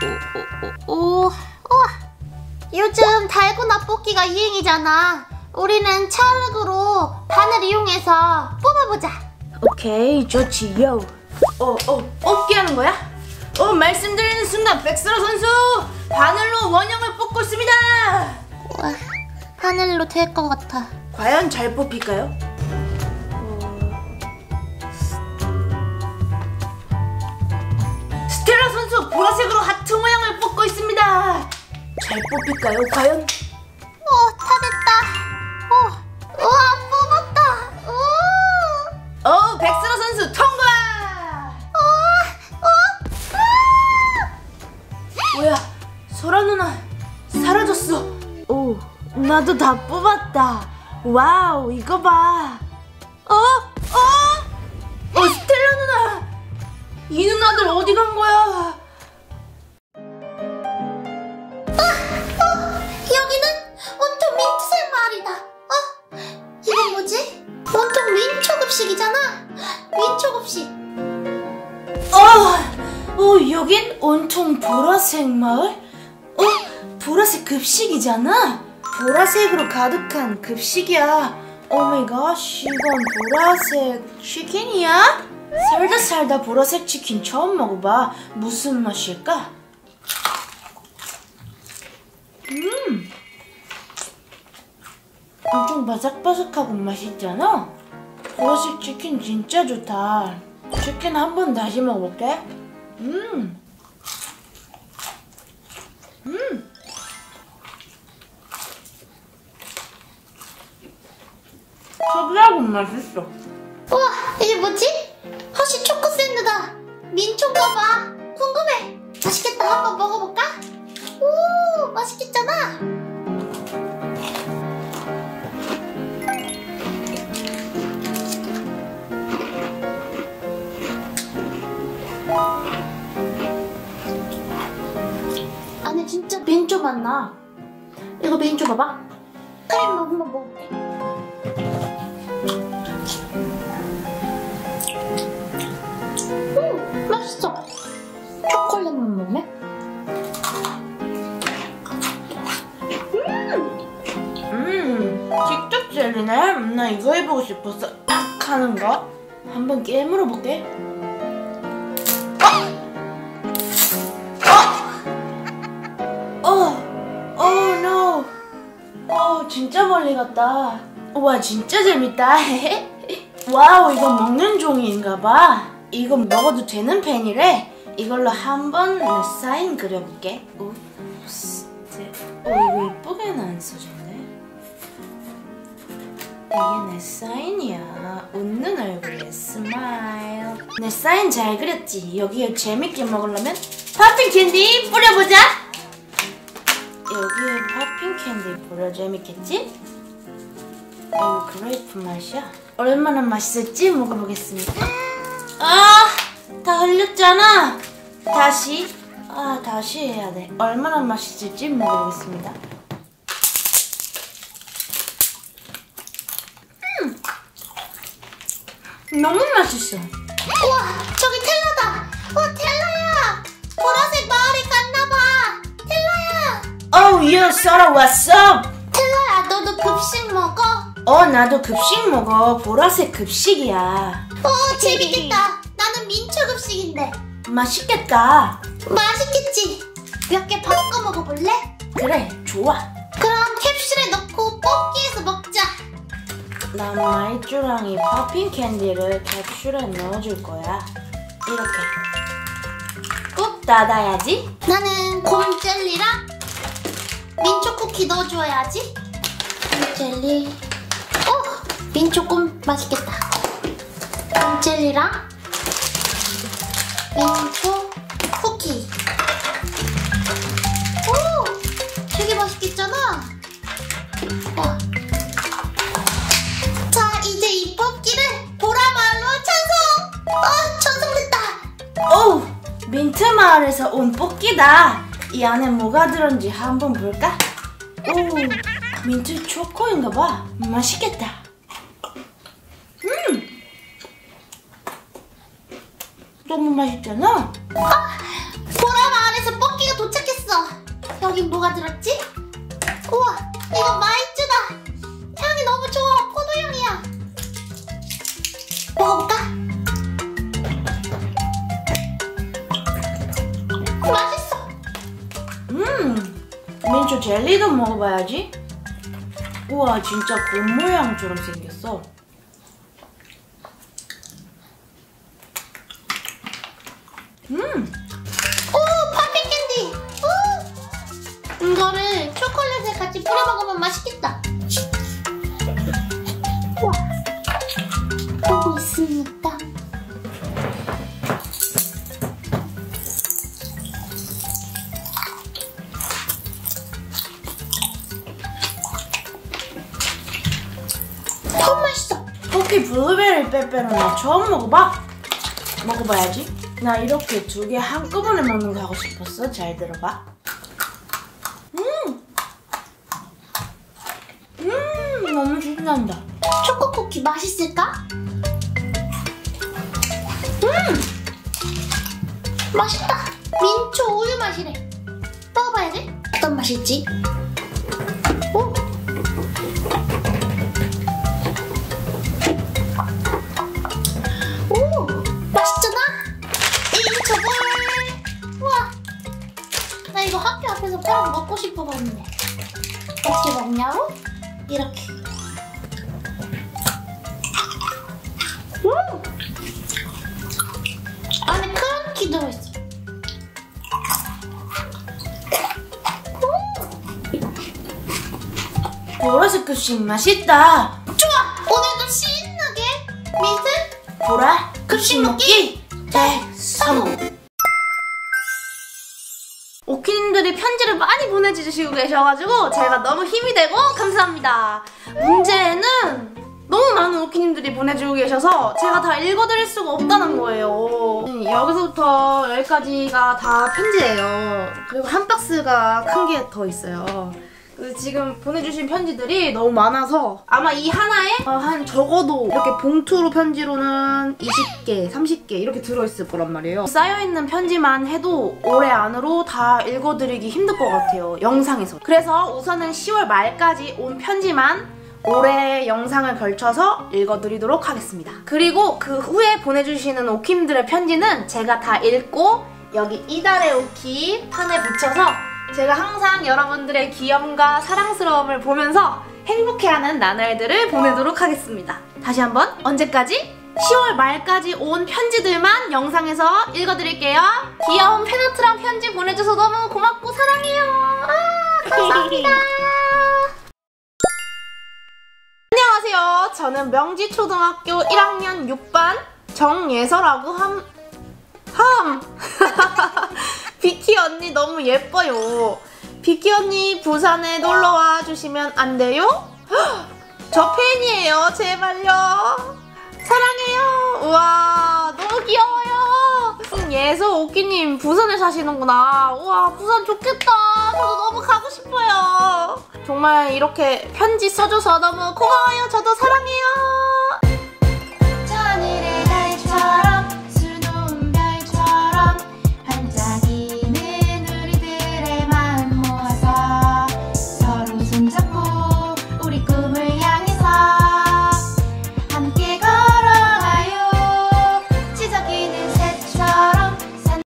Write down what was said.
요즘 달고나 뽑기가 유행이잖아. 우리는 찰흙으로 바늘 이용해서 뽑아보자. 오케이, 좋지요. 뽑기 하는 거야? 말씀드리는 순간 백설아 선수 바늘로 원형을 뽑고 있습니다. 우와, 바늘로 될 것 같아. 과연 잘 뽑힐까요? 스텔라 선수 보라색으로 하트 모양을 뽑고 있습니다. 잘 뽑힐까요, 과연? 다 됐다. 우와, 뽑았다. 백설아 선수 통과! 뭐야, 소라 누나 사라졌어. 나도 다 뽑았다. 와우, 이거 봐. 스텔라 누나! 이 누나들 어디 간 거야? 여기는 온통 민트색 마을이다. 이건 뭐지? 온통 민초급식이잖아. 민초급식. 여긴 온통 보라색 마을? 보라색 급식이잖아? 보라색으로 가득한 급식이야. 오마이갓, 이건 보라색 치킨이야? 살다 보라색 치킨 처음 먹어봐. 무슨 맛일까? 엄청 바삭바삭하고 맛있잖아? 보라색 치킨 진짜 좋다. 치킨 한 번 다시 먹어볼게. 특이하고 맛있어. 우와, 이게 뭐지? 허쉬 초코 샌드다. 민초인가 봐. 궁금해. 맛있겠다. 한번 먹어볼까? 오, 맛있겠잖아. 안에 진짜 민초 맛 나. 이거 민초 봐봐. 크림 한번 먹어볼게. 맛있어. 초콜릿만 먹네. 직접 젤리네. 나 이거 해보고 싶었어. 딱 하는 거. 한번 깨물어 볼게. no. 진짜 멀리 갔다. 와, 진짜 재밌다. 와우, 이거 먹는 종이인가 봐. 이거 먹어도 되는 펜이래. 이걸로 한번 내 사인 그려볼게. 이거 이쁘게는 안 써졌네. 이게 내 사인이야. 웃는 얼굴에 스마일. 내 사인 잘 그렸지? 여기에 재밌게 먹으려면 팝핑 캔디 뿌려보자. 여기에 팝핑 캔디 뿌려 재밌겠지? 이거 그레이프 맛이야. 얼마나 맛있을지 먹어보겠습니다. 다 흘렸잖아. 다시 해야 돼. 얼마나 맛있을지 먹어보겠습니다. 너무 맛있어. 우와, 저기 텔라다. 텔라야. 보라색 마을에 갔나봐. 텔라야. 썰어 왔어. 텔라야, 너도 급식 먹어? 나도 급식 먹어. 보라색 급식이야. 재밌겠다. 나는 민초 급식인데. 맛있겠다. 맛있겠지? 몇 개 바꿔 먹어볼래? 그래, 좋아. 그럼 캡슐에 넣고 뽑기해서 먹자. 난 말주랑이 팝핑 캔디를 캡슐에 넣어줄 거야. 이렇게 꾹 닫아야지. 나는 곰 젤리랑 민초 쿠키 넣어줘야지. 곰 젤리. 민초곰 맛있겠다. 곰 젤리랑 민초 쿠키. 되게 맛있겠잖아. 자, 이제 이 뽑기를 보라마을로 찬성! 찬성됐다. 민트 마을에서 온 뽑기다. 이 안에 뭐가 들었는지 한번 볼까? 민트 초코인가봐. 맛있겠다. 너무 맛있잖아. 보라마을에서 뽑기가 여긴 뭐가 들었지? 우와, 이거 마이쮸다. 향이 너무 좋아. 포도향이야. 먹어볼까? 맛있어. 민초 젤리도 먹어봐야지. 우와, 진짜 곰 모양처럼 생겼어. 오, 팝핑 캔디. 오. 이거를 초콜릿에 같이 뿌려 먹으면 맛있겠다. 우와. 보고 있습니다. 너무 맛있어. 쿠키 블루베리 빼빼로는 나 처음 먹어봐. 먹어봐야지. 나 이렇게 2개 한꺼번에 먹는 거 하고 싶었어. 잘 들어봐. 너무 신난다. 초코 쿠키 맛있을까? 맛있다. 민초 우유 맛이래. 먹어봐야지. 어떤 맛일지. 오. 오, 맛있잖아. 민초볼. 우와. 나 이거 학교 앞에서 빨리 먹고 싶어봤는데 어떻게 먹냐고? 이렇게. 안에 크런키 들어있어. 보라색 급식 맛있다. 좋아! 오늘도 신나게 민트 보라 급식 먹기 대성공. 오키님들이 편지를 많이 보내주시고 계셔가지고 제가 너무 힘이 되고 감사합니다. 문제는 너무 많은 오키님들이 보내주고 계셔서 제가 다 읽어드릴 수가 없다는 거예요. 여기서부터 여기까지가 다 편지예요. 그리고 한 박스가 큰 게 더 있어요. 그래서 지금 보내주신 편지들이 너무 많아서 아마 이 하나에 한 적어도 이렇게 봉투로 편지로는 20개, 30개 이렇게 들어있을 거란 말이에요. 쌓여있는 편지만 해도 올해 안으로 다 읽어드리기 힘들 것 같아요, 영상에서. 그래서 우선은 10월 말까지 온 편지만 올해 영상을 걸쳐서 읽어드리도록 하겠습니다. 그리고 그 후에 보내주시는 오킴들의 편지는 제가 다 읽고 여기 이달의 오키 판에 붙여서 제가 항상 여러분들의 귀염과 사랑스러움을 보면서 행복해하는 나날들을 보내도록 하겠습니다. 다시 한번 언제까지? 10월 말까지 온 편지들만 영상에서 읽어드릴게요. 귀여운 팬아트랑 편지 보내줘서 너무 고맙고 사랑해요. 감사합니다. 안녕하세요. 저는 명지초등학교 1학년 6반 정예서라고 비키 언니 너무 예뻐요. 비키 언니 부산에 놀러와 주시면 안 돼요? 저 팬이에요. 제발요. 사랑해요. 우와 너무 귀여워요. 예서 오키님 부산에 사시는구나. 우와 부산 좋겠다. 저도 너무 가고 싶어요. 정말 이렇게 편지 써줘서 너무 고마워요. 저도 사랑해요.